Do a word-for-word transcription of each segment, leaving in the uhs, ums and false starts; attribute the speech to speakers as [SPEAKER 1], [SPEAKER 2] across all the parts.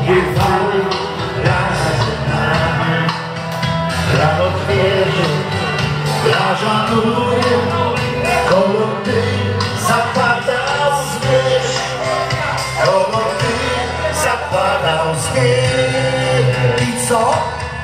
[SPEAKER 1] pływały razem z nami. Rano wieży, plaża góry, koło ty zapadał zmierzch, koło ty zapadał zmierzch. I co?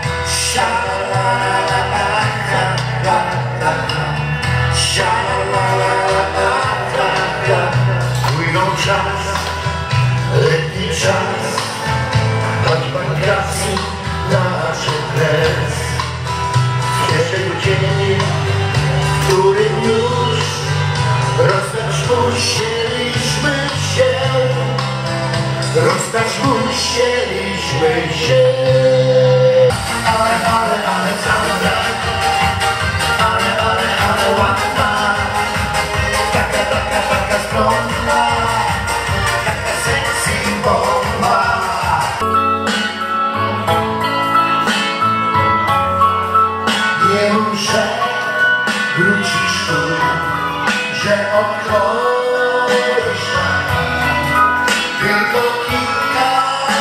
[SPEAKER 1] Płyną czas, letni czas, choć wakacji nasze kres. Przyszedł dzień, w którym już rozstać musieliśmy się, rozstać musieliśmy się. Ale, ale, ale cały tak, ale, ale, ale ładna, taka, taka, taka skromna, taka sexy bomba. Nie muszę wrócić tu, że odchodzisz, tylko kilka.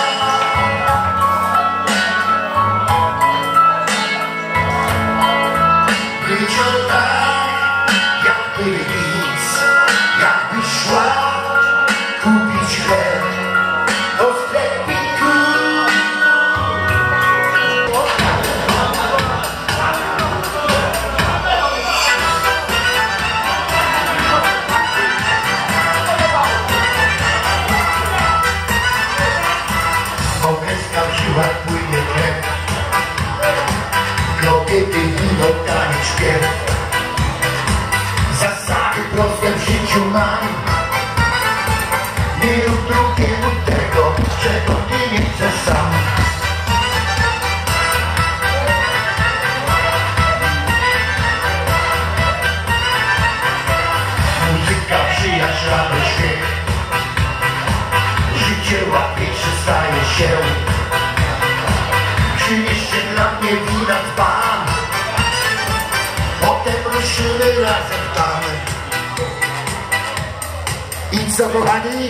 [SPEAKER 1] Wyciął tak, jakby nic, jakby szła kupić chleb do sklepiku. Po kęskach siłach płynie krew, kobiety i oddanie śpiew. Zasady proste w życiu mam, nie rób drugiemu tego, czego ty nie chcesz sam. Muzyka, przyjaźń, radość, śmiech, życie łatwiejsze staje się. Przynieście dla mnie wina dzban, potem ruszymy razem tam. I co, kochani?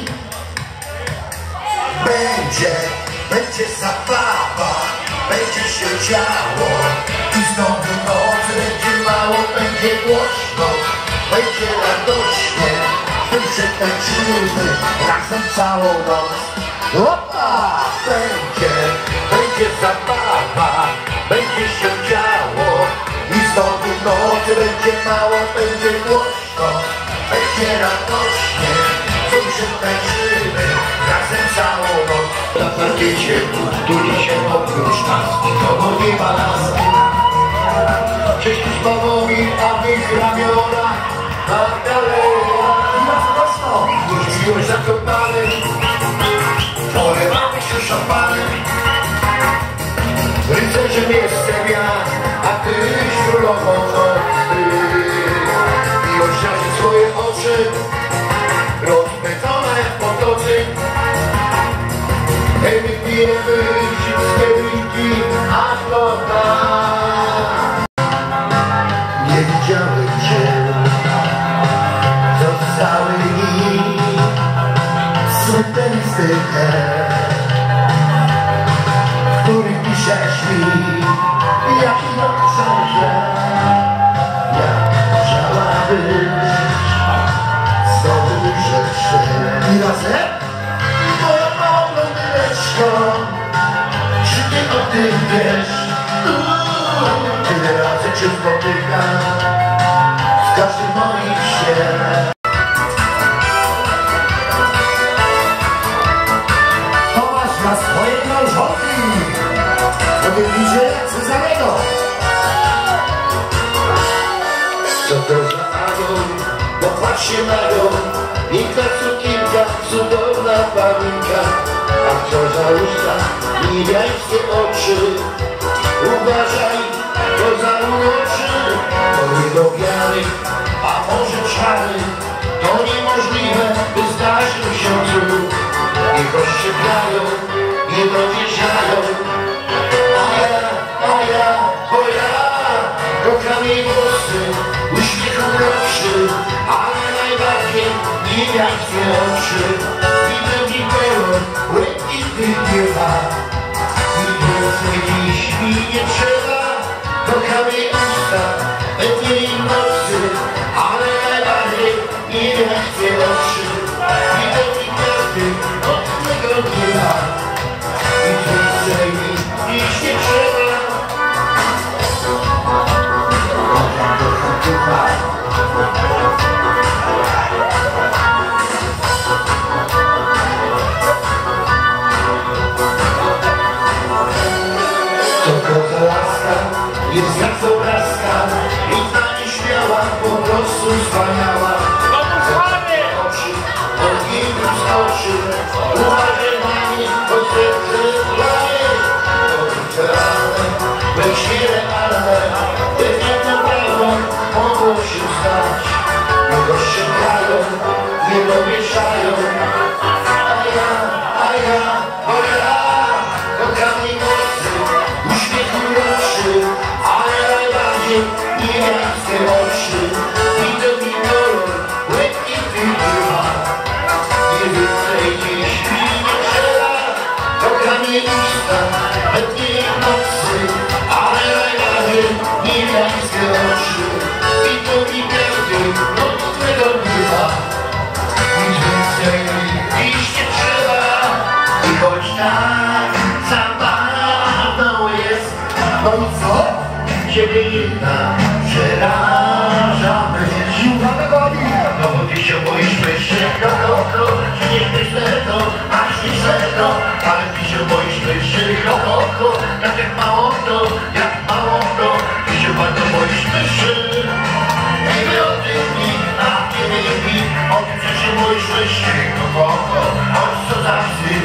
[SPEAKER 1] Będzie, będzie zabawa, będzie się działo i znowu noc będzie mało, będzie głośno, będzie radośnie, my przetańczymy razem całą noc. Opa! Będzie, będzie zabawa, będzie się działo i znowu noc będzie mało, będzie głośno, będzie radośnie, my przetańczymy razem całą noc. Na parkiecie tuli się oprócz nas, nikogo nie ma nas. Cześć Krzysztofowi, a w ich ramionach Magdalena. Już już zakopany, polewamy się szampanem. Rycerzem jestem ja, a ty królową nocy. I oświaci swoje oczy, rozpędzone w potocy. Hej, my pijemy zimskie drinki, aż do dna. Nie widziałem cię, zostały mi smutne listy, w których piszesz mi, jaki to książę. Ja chciałabyś znowu rzeczy. I razem, moja mała blondyneczko, czy ty o tym wiesz? Tyle razy cię spotykam w każdym moim śnie. Tomasz ma swoje małżonki, sobie bliżej jak Cezarego. Co to za Adon? Popatrz się na nią, piękna sukienka, cudowna panienka. A co za usta, niebiańskie oczy. Uważaj, to za uroczy, to nie do wiary, a może czary. To niemożliwe, by zdarzył się cud. Niech rozszczepiają, nie dowierzają. A ja, a ja, bo ja, rokami włosy, uśmiech uroczy, ale najbardziej niebiańskie oczy. Widzę w nich pełen błękitnych nieba. tego nie ma. Nic więcej niż nie trzeba. Kocham, kocham, kocham. To laska jest jak z obrazka i ta nieśmiała, po prostu wspaniała. Oczy, od niej skoczy, uważaj na nie, to serce plaje. To realne, lecz nierealne, jak niepoprawą mogło się stać. Nie rozstrzygają, nie domieszają, a ja, a ja, o ja, kocham jej nocy, uśmiech uroczy, ale najbardziej niebieskie oczy. Widok i kolor, błękitny chyba, nie więcej niż mi nie trzeba. Kocham jej usta, letniej jej nocy, ale najbardziej niebieskie oczy. Widok i piękny, nocnego nieba, nic więcej niż nie trzeba. I choć tak zabawną jest, no i co? Ciebie jedna przeraża myśl. No bo ty się boisz myśli, no to, to, że nie myślę to, aż myślę to, ale ty się boisz myśli, no to, to, tak jak mało to, jak mało to, ty się bardzo boisz myśli. Nie wie o tym nikt, a nie wie nikt, o tym, że się boisz myśli, no to, to, choć co zawsze